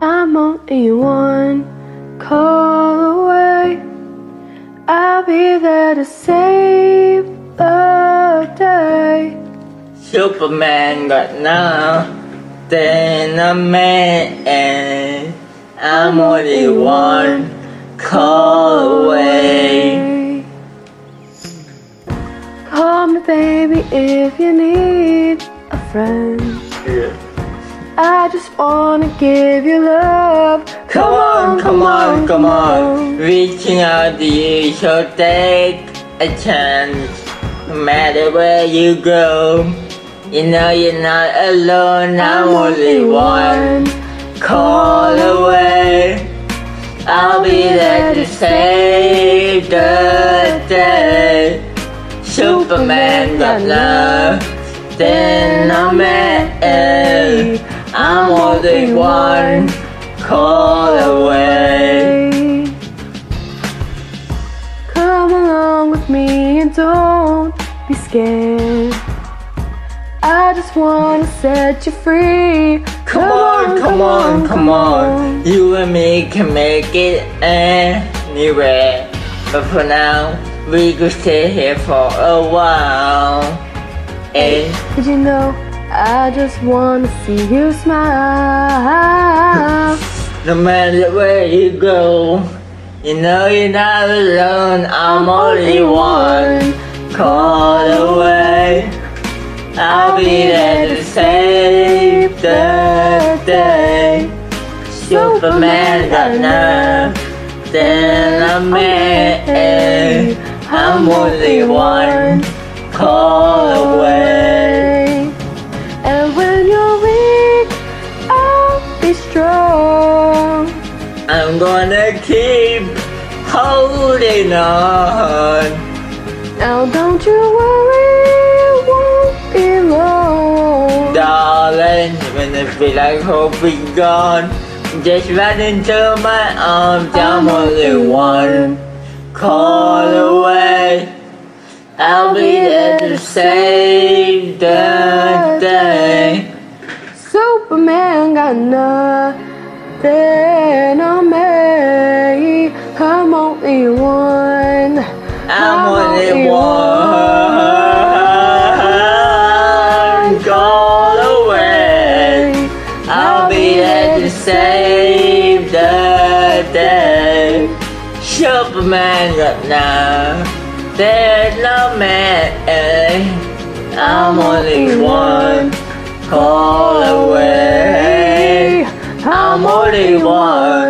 I'm only one call away. I'll be there to save the day. Superman got nothing on me. I'm only one call away. Call me baby if you need a friend. Yeah. I just wanna give you love. Come on, come on, come on. Reaching out to you, so take a chance. No matter where you go, you know you're not alone. I'm only one call away. I'll be there to save the day. Superman got nothing on me. I'm only one call away. Come along with me and don't be scared. I just wanna set you free. Come on, come on, come on. You and me can make it anywhere. But for now, we could stay here for a while. Did you know I just wanna see you smile? No matter where you go, you know you're not alone. I'm only one call away. I'll be there to save the day. Superman got nothing on me. I'm only one call away. And when you're weak, I'll be strong. I'm gonna keep holding on. Now don't you worry, it won't be long. Darling, when I feel like hope is gone, just run into my arms. I'm only one call away. I'll be there to save the day. Superman got nothing on me. I'm only one. I'm only one call away. I'll be there to save the day. Superman got nothing on me. I'm only one call away. I'm only one